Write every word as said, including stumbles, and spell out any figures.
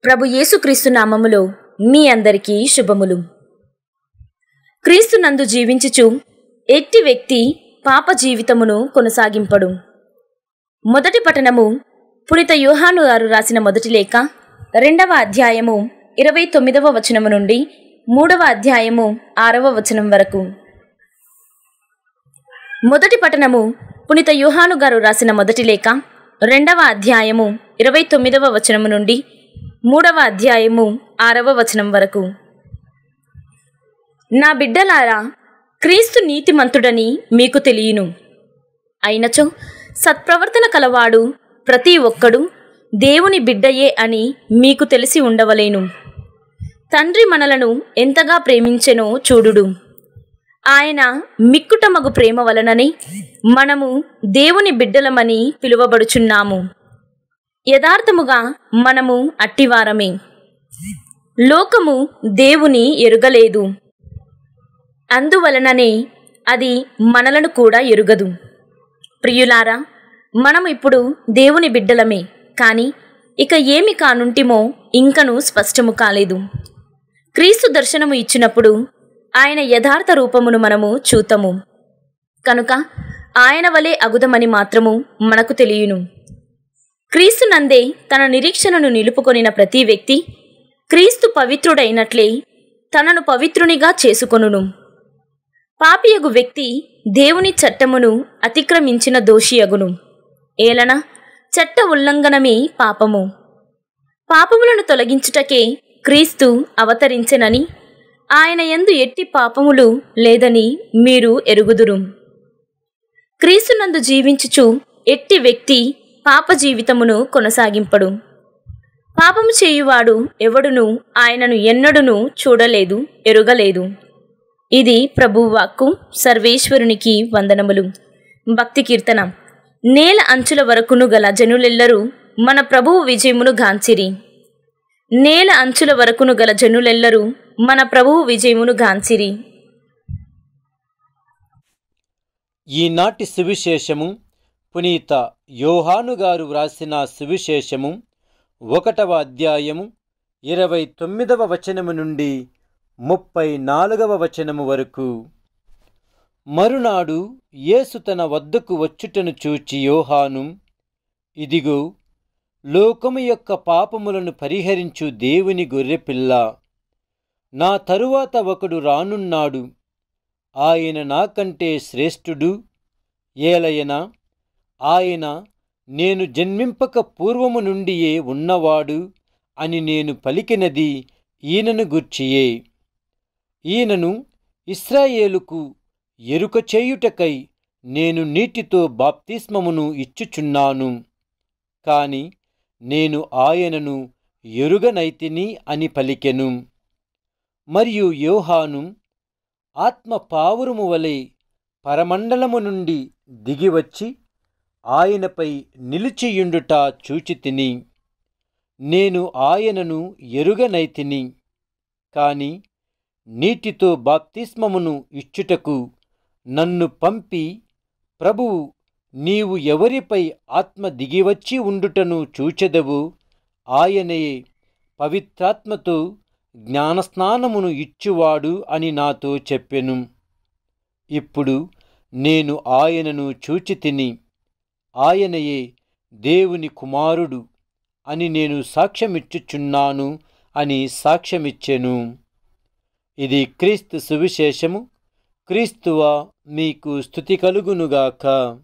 ప్రభు యేసుక్రీస్తు నామములో మీ అందరికీ శుభములు. క్రీస్తునందు జీవించుచు ఎట్టి వ్యక్తి పాప జీవితమును కొనసాగింపడు. మొదటి పఠనము పునీత యోహాను గారు రాసిన మొదటి లేఖ రెండవ అధ్యాయము ఇరవై తొమ్మిదవ వచనము నుండి మూడవ అధ్యాయము ఆరవ వచనం వరకు. మొదటి పఠనము పునీత యోహాను గారు రాసిన మొదటి లేఖ రెండవ అధ్యాయము ఇరవై తొమ్మిదవ వచనము నుండి మూడవ అధ్యాయము ఆరవ వచనం వరకు. నా బిడ్డలారా, క్రీస్తు నీతిమంతుడని మీకు తెలియను. అయినచో సత్ప్రవర్తన కలవాడు ప్రతి ఒక్కడు దేవుని బిడ్డయే అని మీకు తెలిసి ఉండవలేను. తండ్రి మనలను ఎంతగా ప్రేమించెనో చూడుడు. ఆయన మిక్కుటమగు ప్రేమ వలననే మనము దేవుని బిడ్డలమని పిలువబడుచున్నాము. యథార్థముగా మనము అట్టివారమే. లోకము దేవుని ఎరుగలేదు, అందువలననే అది మనలను కూడా ఎరుగదు. ప్రియులారా, మనము ఇప్పుడు దేవుని బిడ్డలమే, కానీ ఇక ఏమి కానుంటిమో ఇంకను స్పష్టము కాలేదు. క్రీస్తు దర్శనము ఇచ్చినప్పుడు ఆయన యథార్థ రూపమును మనము చూతము కనుక ఆయన వలె అగుదమని మాత్రము మనకు తెలియను. క్రీస్తునందే తన నిరీక్షణను నిలుపుకొనిన ప్రతి వ్యక్తి క్రీస్తు పవిత్రుడైనట్లే తనను పవిత్రునిగా చేసుకొనును. పాపియగు వ్యక్తి దేవుని చట్టమును అతిక్రమించిన దోషియగును. ఏలన చట్ట ఉల్లంఘనమే పాపము. పాపములను తొలగించుటకే క్రీస్తు అవతరించెనని, ఆయన యందు ఎట్టి పాపములు లేదని మీరు ఎరుగుదురు. క్రీస్తునందు జీవించుచు ఎట్టి వ్యక్తి పాప జీవితమును కొనసాగింపడు. పాపము చేయువాడు ఎవడును ఆయనను ఎన్నడును చూడలేదు, ఎరుగలేదు. ఇది ప్రభువాక్కు. సర్వేశ్వరునికి వందనములు. భక్తి కీర్తన. నేల అంచుల వరకును గల జనులెల్లరూ మన ప్రభువు విజయమును గాంచిరి. నేల అంచుల వరకును గల జనులెల్లరూ మన ప్రభువు విజయమును గాంచిరి. ఈనాటి సువిశేషము పునీత యోహాను గారు వ్రాసిన సువిశేషము ఒకటవ అధ్యాయము ఇరవై తొమ్మిదవ వచనము నుండి ముప్పై నాలుగవ వచనము వరకు. మరునాడు యేసు తన వద్దకు వచ్చుటను చూచి యోహాను, ఇదిగో లోకము యొక్క పాపములను పరిహరించు దేవుని గొర్రెపిల్ల, నా తరువాత ఒకడు రానున్నాడు, ఆయన నాకంటే శ్రేష్ఠుడు. ఏలయనా ఆయన నేను జన్మింపక పూర్వము నుండియే ఉన్నవాడు అని నేను పలికినది ఈయనను గూర్చియే. ఈయనను ఇశ్రాయేలుకు ఎరుక చేయుటకై నేను నీటితో బాప్తిస్మమును ఇచ్చుచున్నాను, కాని నేను ఆయనను ఎరుగనైతిని అని పలికెను. మరియు యోహాను ఆత్మ పావురము వలె పరమండలము నుండి దిగివచ్చి ఆయనపై నిలిచియుండుట చూచితిని. నేను ఆయనను ఎరుగనైతిని, కాని నీటితో బాప్తిస్మమును ఇచ్చుటకు నన్ను పంపి, ప్రభువు నీవు ఎవరిపై ఆత్మ దిగివచ్చి ఉండుటను చూచెదవు, ఆయనయే పవిత్రాత్మతో జ్ఞానస్నానమును ఇచ్చువాడు అని నాతో చెప్పెను. ఇప్పుడు నేను ఆయనను చూచితిని, ఆయనయే దేవుని కుమారుడు అని నేను సాక్ష్యమిచ్చుచున్నాను అని సాక్ష్యమిచ్చెను. ఇది క్రీస్తు సువిశేషము. క్రీస్తువా మీకు స్తుతి కలుగునుగాక.